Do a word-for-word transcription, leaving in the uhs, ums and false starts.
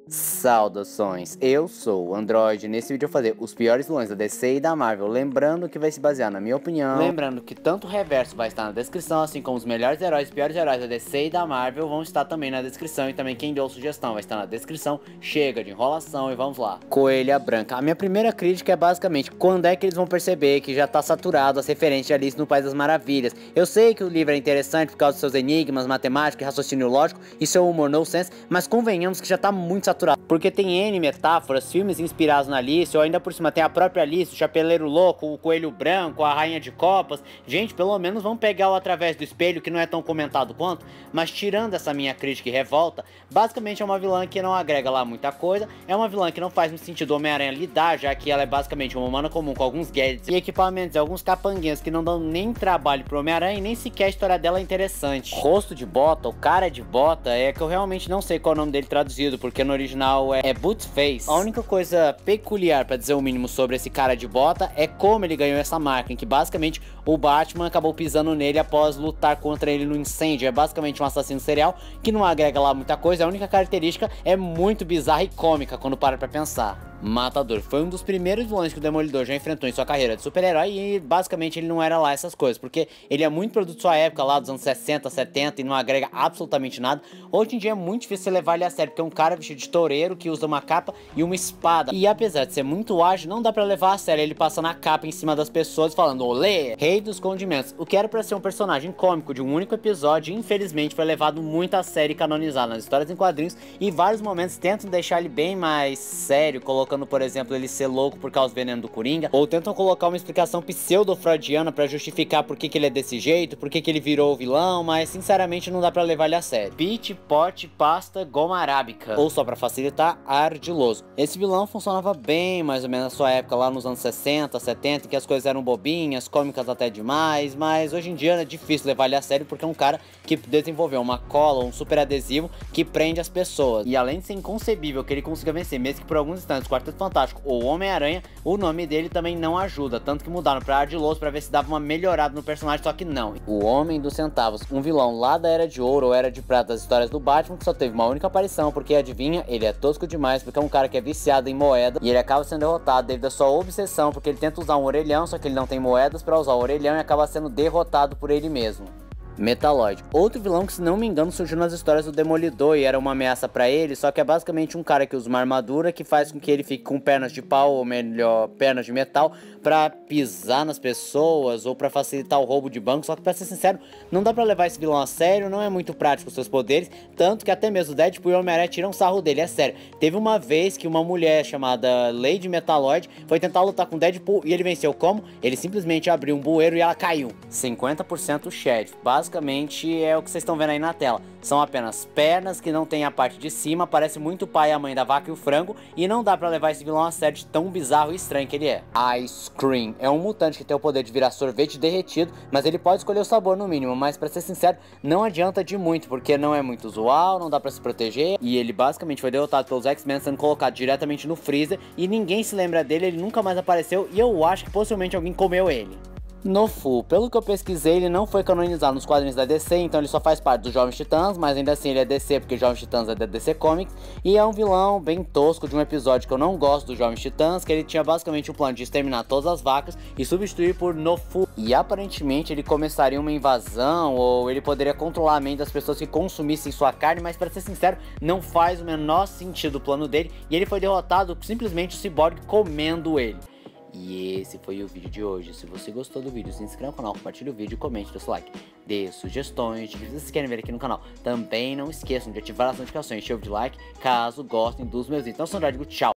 Saudações, eu sou o Android. Nesse vídeo eu vou fazer os piores vilões da D C e da Marvel, lembrando que vai se basear na minha opinião. Lembrando que tanto o reverso vai estar na descrição, assim como os melhores heróis e piores heróis da D C e da Marvel vão estar também na descrição. E também quem deu sugestão vai estar na descrição. Chega de enrolação e vamos lá. Coelha Branca. A minha primeira crítica é basicamente quando é que eles vão perceber que já tá saturado as referências de Alice no País das Maravilhas. Eu sei que o livro é interessante por causa dos seus enigmas, matemática e raciocínio lógico e seu humor no sense, mas convenhamos que já tá muito saturado. Porque tem N metáforas, filmes inspirados na Alice, ou ainda por cima tem a própria Alice, o Chapeleiro Louco, o Coelho Branco, a Rainha de Copas. Gente, pelo menos vamos pegar o Através do Espelho, que não é tão comentado quanto, mas tirando essa minha crítica e revolta, basicamente é uma vilã que não agrega lá muita coisa, é uma vilã que não faz no sentido do Homem-Aranha lidar, já que ela é basicamente uma humana comum com alguns gadgets e equipamentos e alguns capanguinhos que não dão nem trabalho pro Homem-Aranha e nem sequer a história dela é interessante. Rosto de Bota, o cara de Bota, é que eu realmente não sei qual é o nome dele traduzido, porque no original é, é Bootface. A única coisa peculiar, pra dizer o mínimo, sobre esse cara de Bota é como ele ganhou essa marca, em que basicamente o Batman acabou pisando nele após lutar contra ele no incêndio. É basicamente um assassino serial que não agrega lá muita coisa, a única característica é muito bizarra e cômica quando para pra pensar. Matador foi um dos primeiros vilões que o Demolidor já enfrentou em sua carreira de super-herói e basicamente ele não era lá essas coisas, porque ele é muito produto de sua época lá dos anos sessenta, setenta e não agrega absolutamente nada. Hoje em dia é muito difícil você levar ele a sério, porque é um cara vestido de toureiro que usa uma capa e uma espada, e apesar de ser muito ágil, não dá pra levar a sério ele passando a capa em cima das pessoas falando olê, rei dos condimentos. O que era pra ser um personagem cômico de um único episódio, infelizmente foi levado muito a sério e canonizado nas histórias em quadrinhos, e vários momentos tentam deixar ele bem mais sério, colocando colocando, por exemplo, ele ser louco por causa do veneno do Coringa, ou tentam colocar uma explicação pseudo-freudiana pra justificar por que, que ele é desse jeito, por que, que ele virou o vilão, mas sinceramente não dá pra levar ele a sério. Pit, pote, pasta, goma arábica, ou só pra facilitar, ardiloso. Esse vilão funcionava bem mais ou menos na sua época, lá nos anos sessenta, setenta, que as coisas eram bobinhas, cômicas até demais, mas hoje em dia é difícil levar ele a sério porque é um cara que desenvolveu uma cola, um super adesivo que prende as pessoas. E além de ser inconcebível que ele consiga vencer, mesmo que por alguns instantes, Quarteto Fantástico ou Homem-Aranha, o nome dele também não ajuda, tanto que mudaram pra Ardiloso pra ver se dava uma melhorada no personagem, só que não. O Homem dos Centavos, um vilão lá da Era de Ouro ou Era de Prata das histórias do Batman, que só teve uma única aparição, porque adivinha, ele é tosco demais, porque é um cara que é viciado em moeda, e ele acaba sendo derrotado devido à sua obsessão, porque ele tenta usar um orelhão, só que ele não tem moedas pra usar o orelhão e acaba sendo derrotado por ele mesmo. Metaloid, outro vilão que, se não me engano, surgiu nas histórias do Demolidor e era uma ameaça pra ele, só que é basicamente um cara que usa uma armadura que faz com que ele fique com pernas de pau, ou melhor, pernas de metal, pra pisar nas pessoas ou pra facilitar o roubo de banco. Só que, pra ser sincero, não dá pra levar esse vilão a sério, não é muito prático os seus poderes, tanto que até mesmo o Deadpool e o Homem-Aranha tiram sarro dele, é sério. Teve uma vez que uma mulher chamada Lady Metaloid foi tentar lutar com o Deadpool e ele venceu como? Ele simplesmente abriu um bueiro e ela caiu. cinquenta por cento Shed, basicamente Basicamente é o que vocês estão vendo aí na tela. São apenas pernas que não tem a parte de cima, parece muito o pai e a mãe da vaca e o frango, e não dá pra levar esse vilão a sério de tão bizarro e estranho que ele é. Ice Cream é um mutante que tem o poder de virar sorvete derretido, mas ele pode escolher o sabor no mínimo, mas pra ser sincero, não adianta de muito, porque não é muito usual, não dá pra se proteger, e ele basicamente foi derrotado pelos X-Men sendo colocado diretamente no freezer, e ninguém se lembra dele, ele nunca mais apareceu, e eu acho que possivelmente alguém comeu ele. Nofu, pelo que eu pesquisei, ele não foi canonizado nos quadrinhos da D C, então ele só faz parte dos Jovens Titãs, mas ainda assim ele é D C, porque Jovens Titãs é da D C Comics, e é um vilão bem tosco de um episódio que eu não gosto dos Jovens Titãs, que ele tinha basicamente o plano de exterminar todas as vacas e substituir por Nofu, e aparentemente ele começaria uma invasão, ou ele poderia controlar a mente das pessoas que consumissem sua carne, mas pra ser sincero, não faz o menor sentido o plano dele, e ele foi derrotado simplesmente o Cyborg comendo ele. E esse foi o vídeo de hoje. Se você gostou do vídeo, se inscreva no canal, compartilhe o vídeo e comente seu like. Dê sugestões de que vocês querem ver aqui no canal. Também não esqueçam de ativar as notificações, chave de like, caso gostem dos meus vídeos. Então, sou o Android, tchau!